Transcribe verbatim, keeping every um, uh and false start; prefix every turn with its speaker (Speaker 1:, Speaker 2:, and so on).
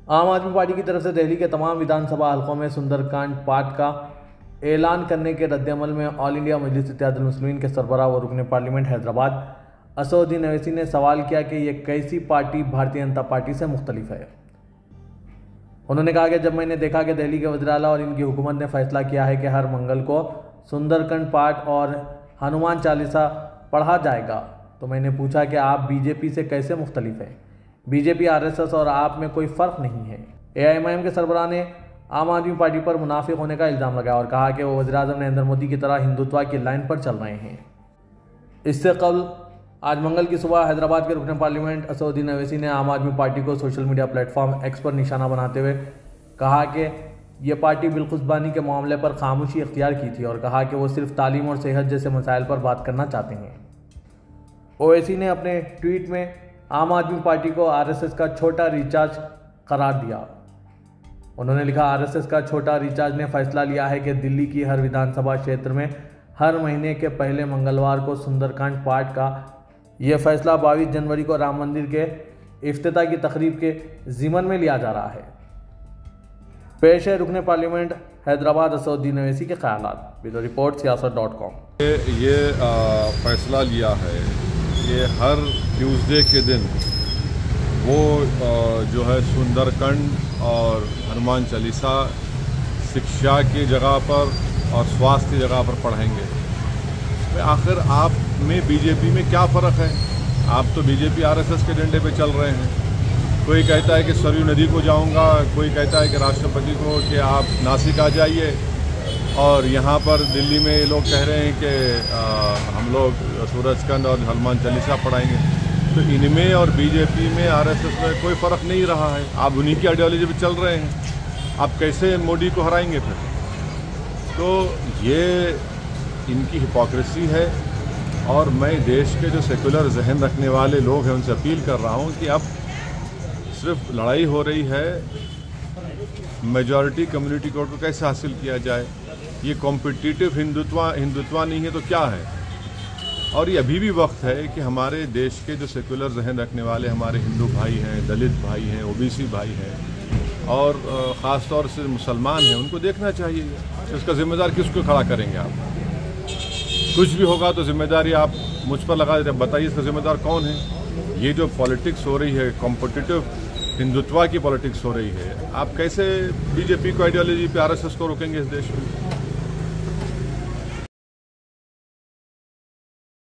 Speaker 1: आम आदमी पार्टी की तरफ से दिल्ली के तमाम विधानसभा हलकों में सुंदरकांड पाठ का ऐलान करने के रद्देअमल में ऑल इंडिया मजलिस इत्तेहादुल मुस्लिमीन के सरबराह व रुकन पार्लियामेंट हैदराबाद असदुद्दीन अवैसी ने सवाल किया कि ये कैसी पार्टी भारतीय जनता पार्टी से मुख्तलिफ है। उन्होंने कहा कि जब मैंने देखा कि दिल्ली के वज़ीर आला और इनकी हुकूमत ने फैसला किया है कि हर मंगल को सुंदरकांड पाठ और हनुमान चालीसा पढ़ा जाएगा, तो मैंने पूछा कि आप बीजेपी से कैसे मुख्तलिफ हैं। बीजेपी, आरएसएस और आप में कोई फ़र्क नहीं है। एआईएमआईएम के सरबराह ने आम आदमी पार्टी पर मुनाफिक होने का इल्ज़ाम लगाया और कहा कि वो वज़ीर आज़म नरेंद्र मोदी की तरह हिंदुत्व की लाइन पर चल रहे हैं। इससे कबल आज मंगल की सुबह हैदराबाद के रुकन पार्लियामेंट असदुद्दीन अवैसी ने आम आदमी पार्टी को सोशल मीडिया प्लेटफॉर्म एक्स पर निशाना बनाते हुए कहा कि ये पार्टी बिलखुशबानी के मामले पर खामोशी इख्तियार की थी और कहा कि वो सिर्फ तालीम और सेहत जैसे मसाइल पर बात करना चाहते हैं। ओवैसी ने अपने ट्वीट में आम आदमी पार्टी को आरएसएस का छोटा रिचार्ज करार दिया। उन्होंने लिखा, आरएसएस का छोटा रिचार्ज ने फैसला लिया है कि दिल्ली की हर विधानसभा क्षेत्र में हर महीने के पहले मंगलवार को सुंदरकांड पाठ का यह फैसला बाईस जनवरी को राम मंदिर के इफ्तिताह की तकरीब के ज़िमन में लिया जा रहा है। पेश है रुकन पार्लियामेंट हैदराबाद असदुद्दीन अवैसी के ख्यालात। Bureau report Siasat dot com.
Speaker 2: ये, ये आ, फैसला लिया है कि हर ट्यूसडे के दिन वो आ, जो है सुंदरकांड और हनुमान चालीसा शिक्षा की जगह पर और स्वास्थ्य की जगह पर पढ़ेंगे। आखिर आप में बीजेपी में क्या फ़र्क है? आप तो बीजेपी आरएसएस के डंडे पे चल रहे हैं। कोई कहता है कि सरयू नदी को जाऊंगा, कोई कहता है कि राष्ट्रपति को कि आप नासिक आ जाइए, और यहाँ पर दिल्ली में ये लोग कह रहे हैं कि आ, हम लोग सूरजकंद और हनुमान चालीसा पढ़ाएंगे। तो इनमें और बीजेपी में, आरएसएस में कोई फ़र्क नहीं रहा है। आप उन्हीं की आइडियोलॉजी पे चल रहे हैं। आप कैसे मोदी को हराएंगे फिर? तो ये इनकी हिपोक्रेसी है। और मैं देश के जो सेकुलर जहन रखने वाले लोग हैं उनसे अपील कर रहा हूँ कि अब सिर्फ लड़ाई हो रही है मेजॉरिटी कम्युनिटी कोड को कैसे हासिल किया जाए। ये कॉम्पिटिटिव हिंदुत्व हिंदुत्व नहीं है तो क्या है? और ये अभी भी वक्त है कि हमारे देश के जो सेकुलर जहन रखने वाले हमारे हिंदू भाई हैं, दलित भाई हैं, ओबीसी भाई हैं और ख़ास तौर से मुसलमान हैं, उनको देखना चाहिए। इसका जिम्मेदार किसको खड़ा करेंगे आप? कुछ भी होगा तो जिम्मेदारी आप मुझ पर लगा देते। बताइए इसका जिम्मेदार कौन है? ये जो पॉलिटिक्स हो रही है, कॉम्पिटिटिव हिंदुत्व की पॉलिटिक्स हो रही है, आप कैसे बीजेपी को आइडियोलॉजी पे आरएसएस को रोकेंगे इस देश में?